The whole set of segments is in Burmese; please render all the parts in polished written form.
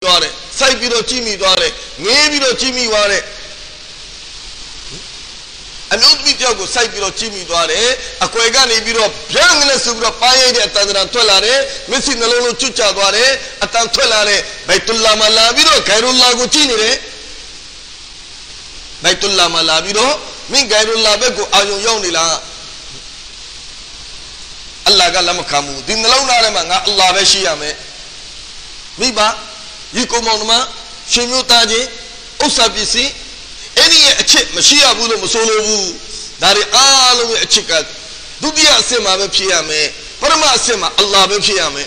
Dore, sai biro Jimmy Dore, maybe Jimmy Ware. And don't be jogo, sai biro Jimmy Dore, a Quegani biro, young Subra Paye at Tolare, missing the Lolo Chucha Dore, at Tolare, Baitullah Malabiro, Kairula Gucini, Baitullah Malabiro, Min Gairula Beko, Ayo Yonila. Allah Galamakamu, Dinalona Manga, Allah Veshiame. Miba. Yiko monuma, Shimutaji, Usabisi, any a chip, Mashia Budo Musolobu, Dari Alu a chicken, Dubia Sema Bepiame, Parama Sema, Allah Bepiame.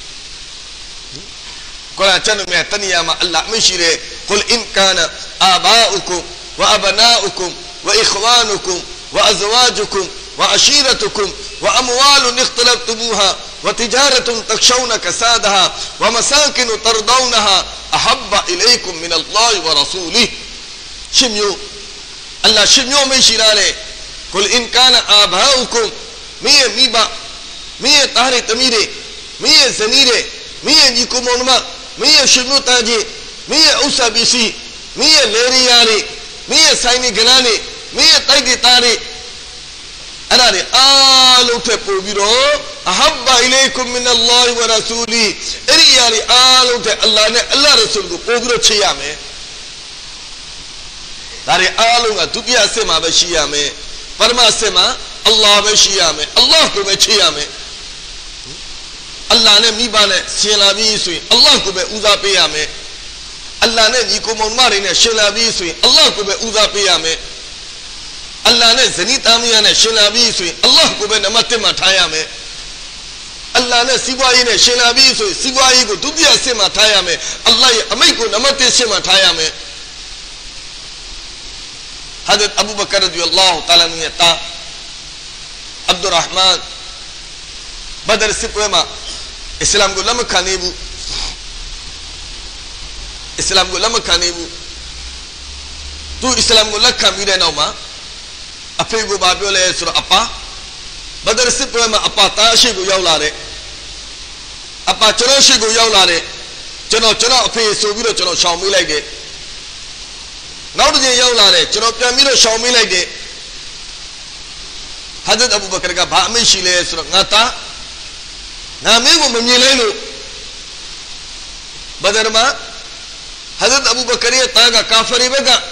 Kola Chaname, Taniama, Allah Mishire, Kul Inkana, Abaukum, wa Abanaukum, wa Ikhwanukum, wa Azwajukum, wa Ashiratukum, wa Amwalun Ikhtalabtumuha. وتجارة تخشون كسادها ومساكن ترضونها أحب إليكم من الله ورسوله شميو الله شميو ميشيرانه قل إن كان آباؤكم مية ميبا مية طهر تميري مية زنيري مية نيكم ونما مية شميو تاجي مية أوسا بيسي مية ليرياري مية سايني غناني مية تايدي تاري أنا ري آلو تبو بيرو أحب إليكم من الله ورسوله إني يعني آلو تبو الله رسوله بو تشيامي داري آلو تبيا سما بشيامي فرما سما الله بشيامي الله كو بشيامي الله نه ميبانه سينابي سوي الله كو بأوزا بيامي الله نه نيكو مونماري نه شنابي سوي الله كو بأوزا بيامي Allah ne zenit amiya ne shenabi sui Allah ko be namate mataya me Allah ne sibwayi ne shenabi sui sibwayi ko dutiya se mataya me Allah ye amai ko namate se mataya me Hazrat Abu Bakr radiyallahu ta'ala anhu ta Abdurrahman Badr sipwema Islam ko lam khanebu Islam ko lam khanebu tu Islam ko lakha mi de naw ma Afego Babiole Sura Apa Badar Sipama Apata Shigo Yaulare Apa Choro Shigo Yaulare Chano Chano Ape Sobiro Chano Shaumi like it. Now the Yaulare, Chano Pamiro Shaumi like it. Hazrat Abu Bakr Bami Shile Sura Nata Namigo Mamileno Badarma Hazrat Abu Bakr Taga Kafari Vega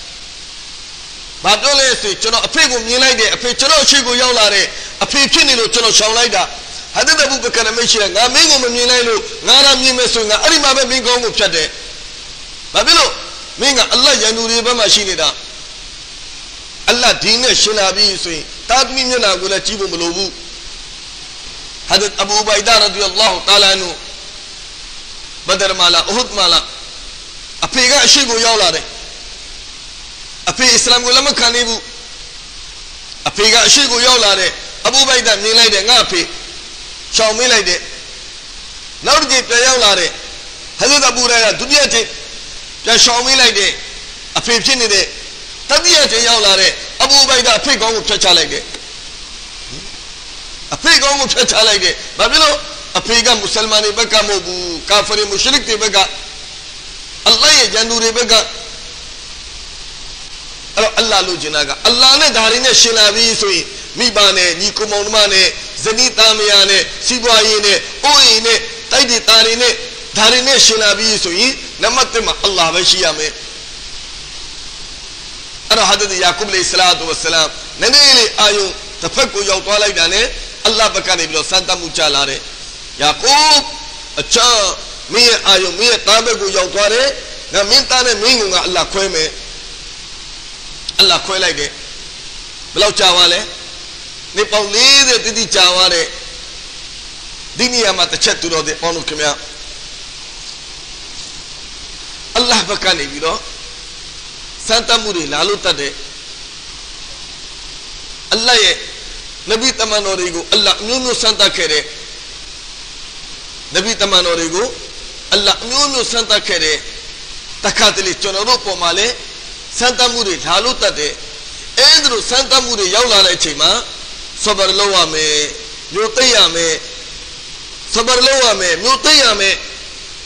Badole se chono apego milai de ape chono chigo yaulare ape chini lo chono shaulaida Hazrat Abu Bakr meshira nga mengo milai lo ngara mime so nga ari mabe mingo ngo phate babilo minga Allah yanuri ba ma shini da Allah dine shinabi so tadmi myana ko la chibo malobu Hazrat Abu Ubaida radiyallahu ta'ala anhu Badr mala Uhud mala ape ga chigo yaulare Ape Islam ko lam khane bu ape ga ashi ko yaw la de Abu Baida min lai de nga ape shaw min lai de naw de pya yaw la de Hazrat Abu Hurairah duniya te pya shaw min lai de ape phit ni de tatiya te yaw la de Abu Baida ape kaung ko phat cha lai de ape kaung ko phat cha lai de ba bilo ape ga Muslimani bakka mo bu kafiri mushrik te bakka Allah ye jandure bakka Allah lo jinaga Allah ne dhari ne shinabi sui mibane niko maunmane zanita miyane sibwayi ne oi ne taidi tari ne dhari ne shinabi sui namatte ma Allah bashiyame ara Hazrat Yaqub alayhi salatu wassalam nanele ayu tafakku yaw twalai da ne Allah bakane bilo santa mucha la re Yaqub acha me ayu me tabe ko yaw tware na min ta ne min nga Allah khwe me Allah khwe like de blau chawa le ni paung le de titi chawa de diniya ma tachet tu ro de ponu khmya Allah bakane bi lo santa muri lalu tade Allah ye nabi tamanori go Allah nyu santa khere nabi tamanori go Allah nyu santa khere takatli chonoro po male Santa Muri lalu tade endro Santa Muri yaula la chima sabar lowa me nyotaya me sabar lowa me nyotaya me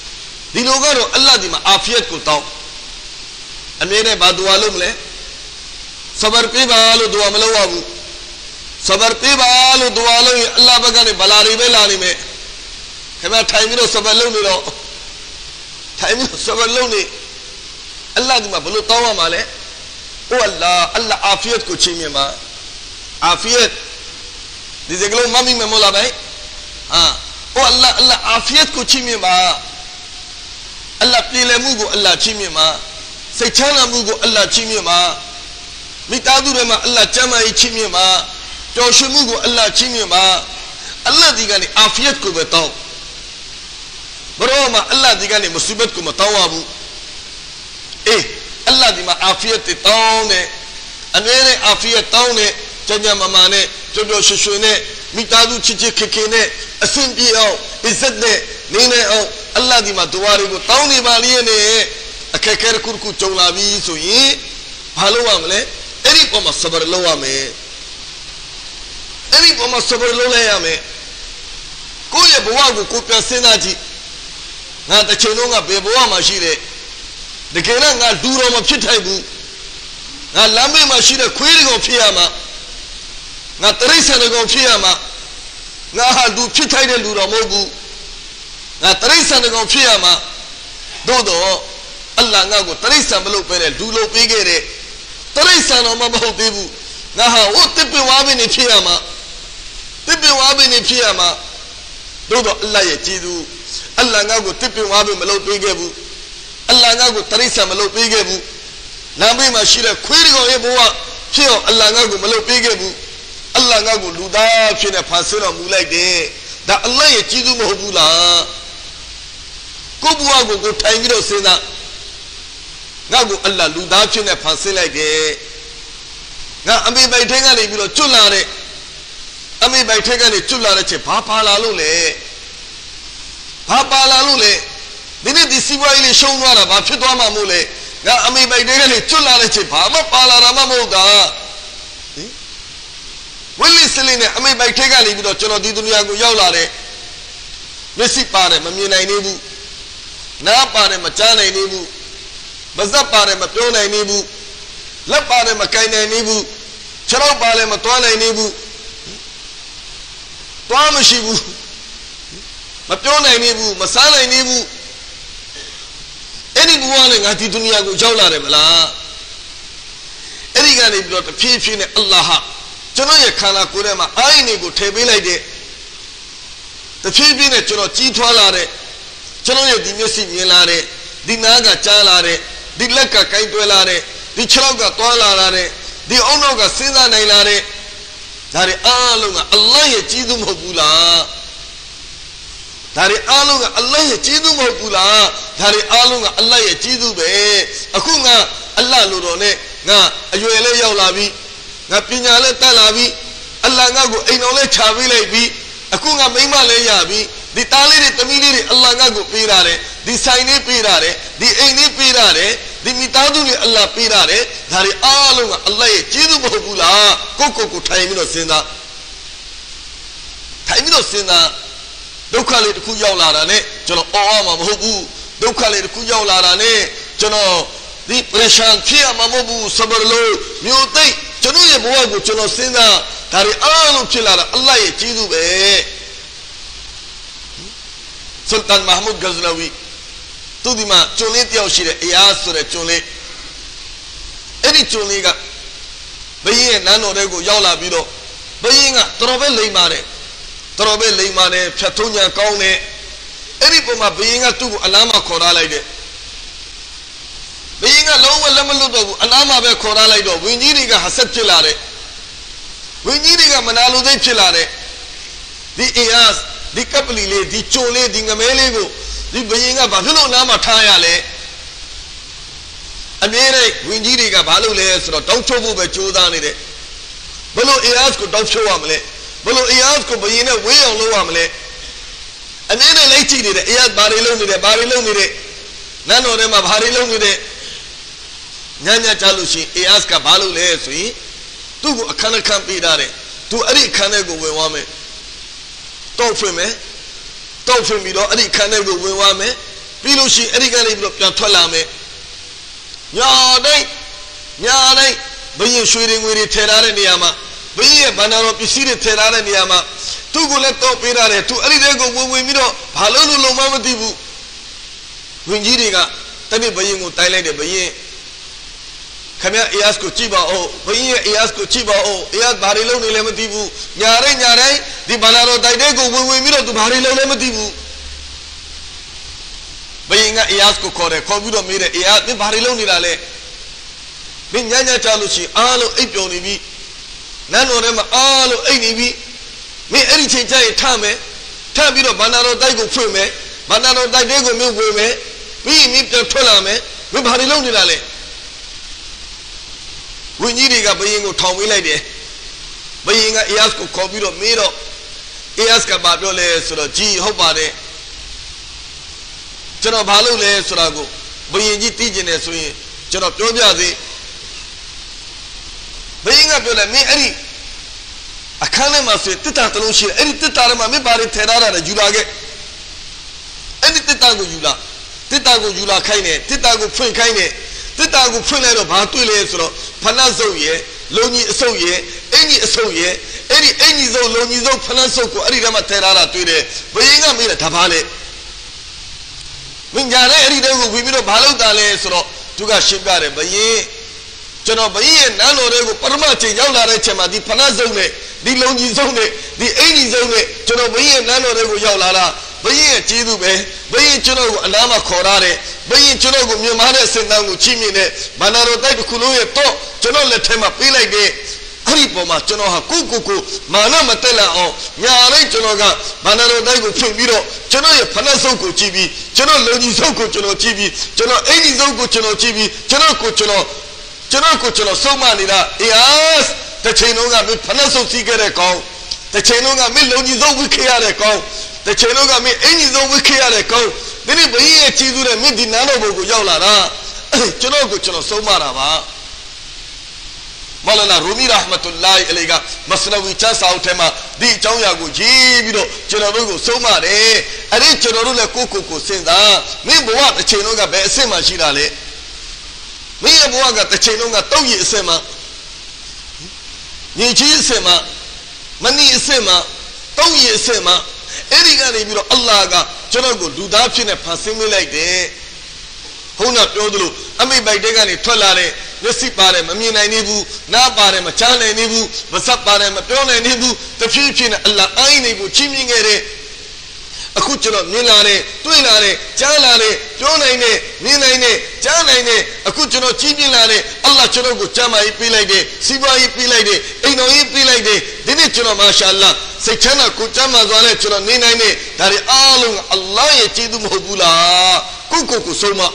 ဒီလိုကတော့အလ္လာဟ်ဒီမှာအာဖီယတ်ကိုတောင်းအမြဲတမ်းဘာဒူဝါလုပ်မလဲဆဘရ်ပေးပါလို့ဒူဝါမလုပ်ရဘူးဆဘရ်ပေးပါလို့ဒူဝါလုပ်ရင်အလ္လာဟ်ဘက်ကနေဘလာတွေပဲလာနေမယ်ခင်ဗျာထိုင်ပြီးတော့ဆဘရ်လုပ်နေတော့ထိုင်ပြီးဆဘရ်လုပ်နေအလ္လာဟ်ဒီမှာဘလို့တောင်းရမှာလဲအိုအလ္လာဟ်အလ္လာဟ်အာဖီယတ်ကိုချီးမြှင့်ပါအာဖီယတ်ဒီစကားလုံးမမိမမို့လားဗျဟာအိုအလ္လာဟ်အလ္လာဟ်အာဖီယတ်ကိုချီးမြှင့်ပါအလ္လာဟ်ပြည်လည်မှုကိုအလ္လာဟ်ချီးမြှင့်ပါစိတ်ချမ်းသာမှုကိုအလ္လာဟ်ချီးမြှင့်ပါမိသားစုတွေမှာအလ္လာဟ်ကျမ်းမာရေးချီးမြှင့်ပါပျော်ရွှင်မှုကိုအလ္လာဟ်ချီးမြှင့်ပါအလ္လာဟ်ဒီကနေအာဖီယတ်ကိုပဲတောင်းဘရောမှာအလ္လာဟ်ဒီကနေမုစီဘတ်ကိုမတောင်းရဘူးအလ္လာဟ်ဒီမှာအာဖီယတ်တောင်းတယ်အမြဲတမ်းအာဖီယတ်တောင်းတယ်ကျမ်းမာမာနဲ့ပျော်ပျော်ရွှင်ရွှင်နဲ့မိသားစုချစ်ချစ်ခင်ခင်နဲ့အဆင်ပြေအောင်အစ္စတ်နဲ့နေနေအောင်အလ္လာဟ်ဒီမှာဒူဝါတွေကိုတောင်းနေပါလိမ့်နဲ့အခက်ခဲခုခုကြုံလာပြီဆိုရင်ဘာလုပ်ရမလဲအဲ့ဒီပေါ်မှာဆဘရလုပ်ရမယ်အဲ့ဒီပေါ်မှာဆဘရလုပ်လိုက်ရမယ်ကိုယ့်ရဲ့ဘဝကိုကိုယ်ပြန်စဉ်းစားကြည့်ငါတစ်ချိန်လုံးကဘယ်ဘဝမှာရှိတယ်တကယ်တော့ငါလူတော်မဖြစ်ထိုက်ဘူးငါလမ်းမေးမှာရှိတဲ့ခွေးတွေကောင်ဖြစ်ရမှာငါတရိစ္ဆာန်တွေကောင်ဖြစ်ရမှာငါဟာလူဖြစ်ထိုက်တဲ့လူတော်မဟုတ်ဘူးငါတရိစ္ဆာန်တွေကောင်ဖြစ်ရမှာသို့တော့အလ္လာဟ်ငါ့ကိုတရိစ္ဆာန်မလုပ်ပဲနဲ့လူလုပ်ပေးခဲ့တဲ့တရိစ္ဆာန်တော်မဟုတ်သေးဘူးငါဟာဟိုတစ်ပင်ဝါးပင်နေဖြစ်ရမှာတစ်ပင်ဝါးပင်နေဖြစ်ရမှာသို့တော့အလ္လာဟ်ရဲ့ကျေးဇူးအလ္လာဟ်ငါ့ကိုတစ်ပင်ဝါးပင်မလုပ်ပေးခဲ့ဘူးအလ္လာဟ်ငါ့ကိုတရိစ္ဆာန်မလုပ်ပေးခဲ့ဘူးလမ်းဘေးမှာရှိတဲ့ခွေးတွေကောင်ရဲ့ဘဝဖြစ်အောင်အလ္လာဟ်ငါ့ကိုမလုပ်ပေးခဲ့ဘူးအလ္လာဟ်ငါ့ကိုလူသားဖြစ်နေဖန်ဆင်းတော်မူလိုက်တယ်ဒါအလ္လာဟ်ရဲ့ကျေးဇူးမဟုတ်ဘူးလားကိုဘဝကိုကိုထိုင်ပြီးတော့စဉ်းစားငါ့ကိုအလ္လာဟ်လူသားဖြစ်နေဖန်ဆင်းလိုက်တယ်ငါအမေပိုက်ထဲကနေပြီးတော့ကျွတ်လာတဲ့အမေပိုက်ထဲကနေကျွတ်လာတဲ့ချက်ဘာပါလာလို့လဲဘာပါလာလို့လဲဒီနေ့ဒီစီးပွားရေးလေးရှုံးသွားတာဘာဖြစ်သွားမှမို့လဲငါအမေပိုက်ထဲကနေကျွတ်လာတဲ့ချက်ဘာမှပါလာတာမှမဟုတ်တာဝိလိစလင်းနဲ့အမေပိုက်ထဲကနေပြီးတော့ကျွန်တော်ဒီဒုနီယာကိုရောက်လာတဲ့မျက်စိပါတယ်မမြင်နိုင်သေးဘူးနားပါတယ်မကြားနိုင်သေးဘူးပါးစပ်ပါတယ်မပြောနိုင်သေးဘူးလက်ပါတယ်မကိုင်နိုင်သေးဘူးခြေထောက်ပါတယ်မသွားနိုင်သေးဘူးသွားမရှိဘူးမပြောနိုင်သေးဘူးမစားနိုင်သေးဘူးအဲ့ဒီဘဝနဲ့ငါဒီဒုနီယာကိုရောက်လာတယ်မလားအဲ့ဒီကနေပြီးတော့တဖြည်းဖြည်းနဲ့အလ္လာဟ်ကျွန်တော်ရဲ့ခန္ဓာကိုယ်ထဲမှာအာရုံတွေကိုထည့်ပေးလိုက်တဲ့တဖြည်းဖြည်းနဲ့ကျွန်တော်ကြီးထွားလာတဲ့ကျွန်တော်ရဲ့ဒီမျက်စိမြင်လာတဲ့ဒီနားကကြားလာတဲ့ဒီလက်ကကိုင်းတွဲလာတဲ့ဒီခြေထောက်ကသွားလာတဲ့ဒီအုံနောက်ကစဉ်းစားနိုင်လာတဲ့ဒါတွေအားလုံးကအလ္လာဟ်ရဲ့ကျေးဇူးမဟုတ်ဘူးလားဒါတွေအားလုံးကအလ္လာဟ်ရဲ့ကျေးဇူးမဟုတ်ဘူးလားဒါတွေအားလုံးကအလ္လာဟ်ရဲ့ကျေးဇူးပဲအခုငါအလ္လာဟ်လိုတော်နဲ့ငါအရွယ်လေးရောက်လာပြီငါပညာလေးတက်လာပြီအလ္လာဟ်ငါ့ကိုအိမ်တော်လေးခြာပေးလိုက်ပြီအခုငါမိမလေးရပြီဒီသားလေးတွေသမီးလေးတွေအလ္လာဟ်ငါ့ကိုပေးရတယ်ဒီဆိုင်လေးပေးရတယ်ဒီအိမ်လေးပေးရတယ်ဒီမိသားစုတွေအလ္လာဟ်ပေးရတယ်ဒါတွေအားလုံးကအလ္လာဟ်ရဲ့ကျေးဇူးမဟုတ်ဘူးလားကိုထိုင်ပြီးတော့စဉ်းစားထိုင်ပြီးတော့စဉ်းစားဒုက္ခလေးတစ်ခုရောက်လာတာနဲ့ကျွန်တော်အော်မှာမဟုတ်ဘူးဒုက္ခလေးတစ်ခုရောက်လာတာနဲ့ကျွန်တော်ဒီ pressure ဖြစ်မှာမဟုတ်ဘူးဆဘရလို့မြို့သိပ်ကျွန်တော်ရဲ့ဘဝကိုကျွန်တော်စဉ်းစားဒါတွေအားလုံးဖြစ်လာတာအလ္လာဟ်ရဲ့ကျေးဇူးပဲဆူလ်တန်မဟမုဒ်ဂဇနဝီသူဒီမှာကျွန်းလေးတယောက်ရှိတယ်အယားဆိုတဲ့ကျွန်းလေးအဲ့ဒီကျွန်းလေးကဘယင်းရဲ့နန်းတော်တွေကိုရောက်လာပြီးတော့ဘယင်းကတော်ပဲလိမ္မာတယ်တော်ပဲလိမ္မာတယ်ဖြတ်ထုံးညာကောင်းတယ်အဲ့ဒီပုံမှာဘယင်းကသူ့ကိုအလားမခေါ်ထားလိုက်တယ်ဘယင်းကလုံးဝလက်မလွတ်တော့ဘူးအလားမပဲခေါ်ထားလိုက်တော့ဝင်းကြီးတွေကဟဆက်ဖြစ်လာတယ်ဝင်းကြီးတွေကမနာလိုသိဖြစ်လာတယ်ဒီအယားဒီကပလီလေးဒီကျုံလေးဒီငမဲလေးကိုဒီဘယင်းကဘာဖြစ်လို့နားမှာထားရလဲအမြဲတမ်းဝင်းကြီးတွေကဘာလုပ်လဲဆိုတော့တောင်းချိုးဖို့ပဲကြိုးစားနေတယ်ဘလို့အယားကိုတောင်းချိုးရမလဲဘလို့အယားကိုဘယင်းနဲ့ဝေးအောင်လုပ်ရမလဲအမြဲတမ်းလိုက်ကြည့်နေတယ်အယားဘာတွေလုပ်နေတယ်ဘာတွေလုပ်နေတယ်နန်းတော်ထဲမှာဘာတွေလုပ်နေတယ်ညညကြလို့ရှိရင်အယားကဘာလုပ်လဲဆိုရင်သူ့ကိုအခန်းအခန်းပေးထားတယ်သူအဲ့ဒီအခန်းထဲကိုဝင်သွားမယ်တောက်ဖွင့်မယ်တောက်ဖွင့်ပြီးတော့အဲ့ဒီအခန်းထဲကိုဝင်သွားမယ် Pilushi Erigani Tolame Yadai Bayin shooting with it Terra Niama Baye Banaro Pisiri Terra Niama Tuguleto Pirare to Aridego Wimino Halulu Lomamatibu Winjiriga Tani Bayingu Thailand Baye Kamia Iasko Chiba O Baye Iasko Chiba O Ias Barilo Lematibu Yare the Banaro Daidego Wimino to Barilo Lematibu Bayinga Iasko Kore Kobudo Mire Ias the Barilo Nirale Binyanya Chaluchi Alo Eponibi Nanorema Alo Enibi Me anything Tame Tabido Banaro Daigo Fume Banaro Daidego Milweme we meet the Tolame we Barilo Nirale We need a Bayingo Tommy Lady Bayinga Iasko Kobudo Miro Iaska Babole Sura G Hobade General Balule Surago Bayingi Tijine Sui General Tobiazi Bayinga Bula me any a Kanamasi Titalushi any Titarama me Bari Terra Julage any Titago Jula Titago Jula Kaine Titago Pun Kaine Titago Punero Batule Sro Panazoye Loni Soye any Soye any zo Loni zo Panasoko Aridama Terra Tude Bayinga Mira Tabale Minjare every day we meet a Balodale Sro Tuga Shibare Baye General Baye Nano Rego Parmati Yala Rechema the Panazone the Longi Zone the Any Zone General Baye Nano Rego Yala Baye Chidube Baye Chino Anama Korare Baye Chino Mumare Sendangu Chimine Banaro Dai Kuluye To Chino Letema Pilage Haripoma Chinoha Kuku Mana Matela O Yare Chinoga Banaro Daigo Fumiro Chino Panasoko Chibi Chino Loni Soko Chino Chibi Chino Any Zoko Chino Chibi Chino Somanida Yes the Chinoga me Panaso Sigare Kong the Chinoga me Loni Zo Wikiare Kong the Chinoga me any Zo Wikiare Kong then it be a Chidu and Midinano Yolara Chino Somarava Malana Rumi Rahmatullahi Elega Masnawi Chas Outema Di Chauyago Jibido Chenogo Somare and each Chenorula Kuku Senda Nimboa the Chenoga Besema Shirale Niabuaga the Chenoga Toyi Sema Nichi Sema Mani Sema Toyi Sema Eriga Nibiro Allaga Chenogo Dudapin and Passimilate Hona Yodulu Ami by Degani Tolare Nesi Pare Mamina Nibu Na Pare Machana Nibu Vasapare Mapona Nibu the future Allah Ainibu Chimingere Akuchino Milare Tuilare Chalare Jonaine Ninaine Janaine Akuchino Chimilare Allah Chonogu Chama Ipilade Siba Ipilade Ino Ipilade Dinichino Mashallah Sechana Kuchama Zale Chono Ninaine Dari Alung Allah Yachidu Mohbula Kuku Soma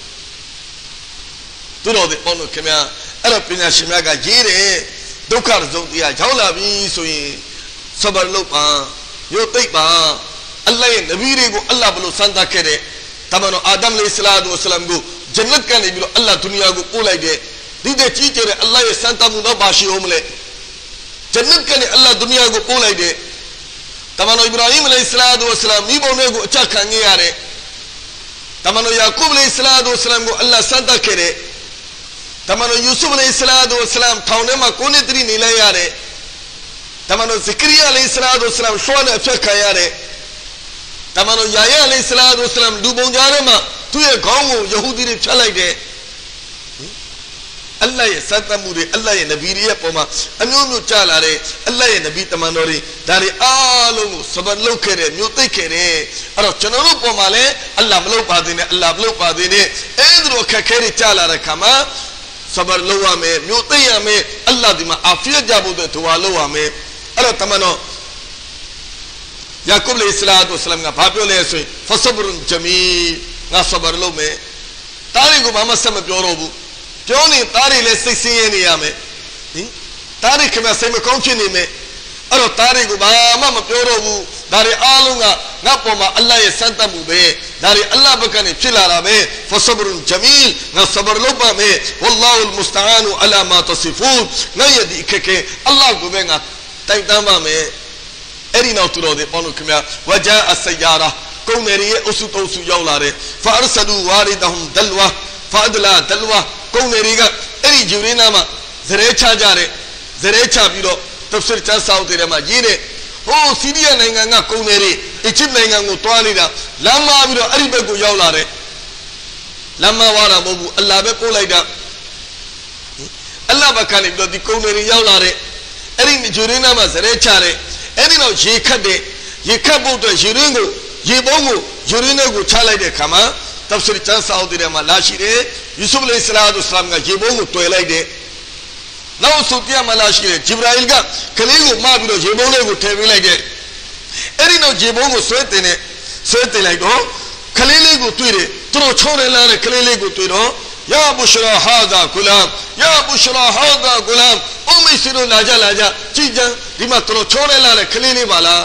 Do know the Ono Kemia, Arapina Shimaga Jire, Dokar Zodia, Jolavi, Sui, Sabarlopa, Yotipa, Allah, the Virigo, Allah Bulu Santa Kere, Tamano Adam Saladu Salamgo, Janet Kanibu, Allah Tuniago, Ulade, did the teacher Allah Santa Munabashi Omle, Janet Kani Allah Tuniago, Ulade, Tamano Ibrahim Saladu Salam, Ibonego Chakangiare, Tamano Yakub Saladu Salamgo, Allah Santa Kere. Tamano Yusuf alayhi salatu wasalam Taunema Kunitri Nilayare Tamano Zikriya alayhi salatu wasalam Shwana Fekayare Tamano Yaya alayhi salatu wasalam Dubonjarema Tuye Kamu Yahudi Chalade Allah ye Santa Muri Allah ye Nabiriya Poma Anyomu Chalare Allah ye Nabi Tamanori Dari Alungu Saban Lokere Nyote Kere Aro Chanaru Pomale Allah Mlo Padine Allah Mlo Padine Endro Kakeri Chalare Kama Sabar lowa me, mutaya me, Allah dima afiya jabu de tuwa lowa me. Ara tamano. Yakub alayhi salatu wasalam nga bhabyo le sui. Fasabrun jamil nga sabar lo me. Tari ko mama sama pyorobu. Pyoni tari le siye ni ya me. Tari kama sema konchi ni me. Ara tari ko mama pyorobu. Dari alunga ngapoma Allah ye santa mube. Dari Allah bakane chilara me. Fasabrun jamil nga sabar loba me. Wallahu almusta'anu ala ma tasifun. Nga yadi keke Allah gubenga taitama me. Eri na uturo de ponu kumya. Waja as-sayyara ကုန်းနယ်ရဲ့အုပ်စုတုံးစုရောက်လာတယ်ဖာရဆလူဝါရီဒဟွမ်ဒလဝါဖာဒလာဒလဝါကုန်းနယ်တွေကအဲ့ဒီဂျူရင်းနာမှာဇရဲချကြတယ်ဇရဲချပြီးတော့တပ်စစ်ချဆောက်တဲ့မှာရေးတဲ့ဟိုးစီးရီးယားနိုင်ငံကကုန်းနယ်တွေအီဂျစ်နိုင်ငံကိုတွားနေတာလမ်းမပြီးတော့အဲ့ဒီဘက်ကိုရောက်လာတယ်လမ်းမဝါတာမဟုတ်ဘူးအလ္လာဟ်ပဲပို့လိုက်တာအလ္လာဟ်ဘက်ကနေပြီးတော့ဒီကုန်းနယ်တွေရောက်လာတဲ့အဲ့ဒီဂျူရင်းနာမှာဇရဲချတယ်အဲ့ဒီတော့ရေခတ်တဲ့ရေခတ်ဖို့အတွက်ရေရင်းကိုရေပုံးကိုရေရင်းတွေကိုချလိုက်တဲ့ခါမှာတပ်စစ်ချဆောက်တဲ့မှာလာရှိတယ်ယူဆုဖ်အလိုင်ဆလာတ်ဆလမ်ကရေပုံးကိုတွယ်လိုက်တယ်နောက်ဆုပြမလာရှိတယ်ဂျိဘရာအီလ်ကကလေးကိုမပြီးတော့ရေပုံးလေးကိုထည့်ပေးလိုက်တယ်အဲ့ဒီနောက်ရေပုံးကိုဆွဲတင်လိုက်တော့ကလေးလေးကိုတွေ့တယ်သူတို့ချုံနေလာတဲ့ကလေးလေးကိုတွေ့တော့ယာဘူရှရာဟာဒါဂူလမ်ယာဘူရှရာဟာဒါဂူလမ်အုမိစီတို့လာကြကြည်ကြံဒီမှာသူတို့ချုံနေလာတဲ့ကလေးလေးပါလား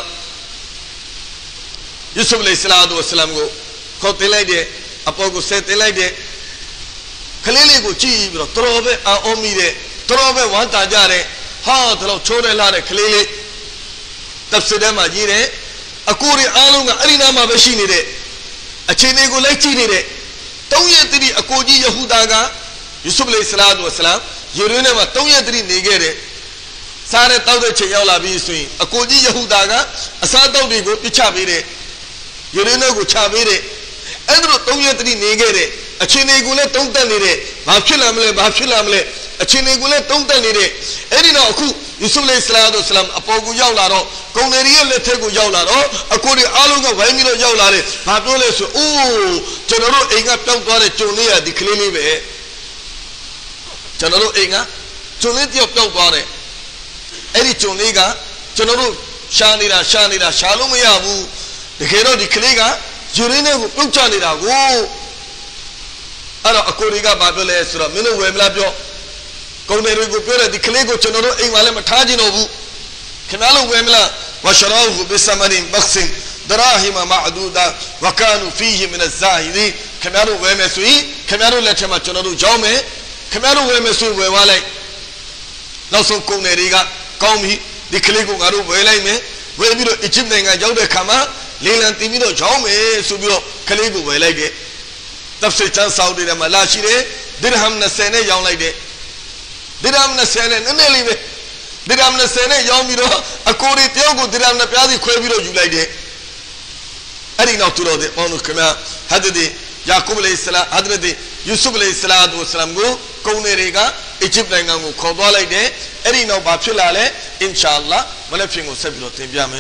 ယူဆုဖ်အလိုင်ဆလာတ်ဆလမ်ကိုခေါ်တင်လိုက်တယ်အပေါ်ကိုဆက်တင်လိုက်တယ်ကလေးလေးကိုကြည့်ပြီးတော့တော်ပဲအော်မိတဲ့တော်ပဲဝမ်းတာကြတယ်ဟာတို့ချိုးနေလာတဲ့ကလေးလေးတပ်စစ်ထဲမှာကြီးတယ်အကိုရီအားလုံးကအဲ့ဒီနားမှာပဲရှိနေတဲ့အခြေအနေကိုလိုက်ကြည့်နေတဲ့၃ရက်တည်းအကိုကြီးယဟူဒါကယူဆုဖ်အလိုင်ဆလာတ်ဆလမ်ယေရုနဲ့မှာ၃ရက်တည်းနေခဲ့တယ်စားတဲ့တောက်တဲ့ချိန်ရောက်လာပြီးဆိုရင်အကိုကြီးယဟူဒါကအစားတောက်တွေကိုပြစ်ချပေးတယ်ယေရုနဲ့ကိုချပေးတယ်အဲ့ဒါတော့၃ရက်တည်းနေခဲ့တယ်အခြေအနေကိုလည်းတုံးတက်နေတဲ့ဘာဖြစ်လာမလဲအခြေအနေကိုလည်းတုံးတက်နေတဲ့အဲ့ဒီတော့အခုယူဆုဖ်အလိုင်ဆလာတ်ဆလမ်အပေါ်ကိုရောက်လာတော့ကုံတွေရဲ့လက်ထက်ကိုရောက်လာတော့အကိုတွေအားလုံးကဝိုင်းပြီးတော့ရောက်လာတယ်ဘာပြောလဲဆိုအိုးကျွန်တော်တို့အိမ်ကပြောင်းသွားတဲ့ဂျုံလေးရဒီကလေးလေးပဲကျွန်တော်တို့အိမ်ကဂျုံလေးတယောက်ပြောင်းသွားတယ်အဲ့ဒီဂျုံလေးကကျွန်တော်တို့ရှာနေတာရှာလို့မရဘူးတကယ်တော့ဒီကလေးကယူရင်းနဲ့ကိုပြုတ်ချနေတာကိုအဲ့တော့အကိုတွေကဘာပြောလဲဆိုတော့မင်းတို့ဝယ်မလားပြောကုံတွေတွေကိုပြောတယ်ဒီကလေးကိုကျွန်တော်တို့အိမ်မှာလည်းမထားကြတော့ဘူးခင်ဗျားတို့ဝယ်မလားဝရှရာဟူဘီဆမရင်ဘခ်စင်ဒရာဟီမမာဒူဒါဝကာနူဖီဟီမင်အဇာဟီဒီခင်ဗျားတို့ဝယ်မယ်ဆိုရင်ခင်ဗျားတို့လက်ထက်မှာကျွန်တော်တို့ကြောင်းမယ်ခင်ဗျားတို့ဝယ်မယ်ဆိုရင်ဝယ်သွားလိုက်နောက်ဆုံးကုံတွေကကောင်းပြီဒီကလေးကိုငါတို့ဝယ်လိုက်မယ်ဝယ်ပြီးတော့အီဂျစ်နိုင်ငံရောက်တဲ့ခါမှာလေလံတင်ပြီးတော့ကြောင်းမယ်ဆိုပြီးတော့ကလေးကိုဝယ်လိုက်တယ်တပ်စစ်ချမ်းဆောက်တဲ့မှာလာရှိတယ်ဒီရဟမ်20နဲ့ရောင်းလိုက်တယ်ဒီရဟမ်20နဲ့နည်းနည်းလေးပဲဒီရဟမ်20နဲ့ရောင်းပြီးတော့အကိုရီတယောက်ကိုဒီရဟမ်2ပြားစီခွဲပြီးတော့ယူလိုက်တယ်အဲ့ဒီနောက်သူတော်တဲ့ပေါင်းတို့ခင်ဗျာဟဒဒီယာကုဘ်အလိုင်ဆလာဟဒဒီယူဆုဖ်အလိုင်ဆလာတ်ဆလမ်ကိုကုန်းတွေကအီဂျစ်နိုင်ငံကိုခေါ်သွားလိုက်တယ်အဲ့ဒီနောက်ဘာဖြစ်လာလဲအင်ရှာအလ္လာဟ်မနေ့ပြင်ကိုဆက်ပြီးတော့သင်ပြမယ်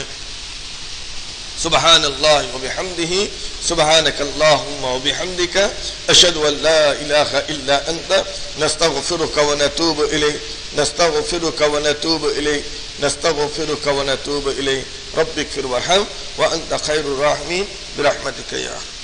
سبحان الله وبحمده سبحانك اللهم وبحمدك أشهد أن لا إله إلا أنت نستغفرك ونتوب إليك رب اغفر وارحم وأنت خير الراحمين برحمتك يا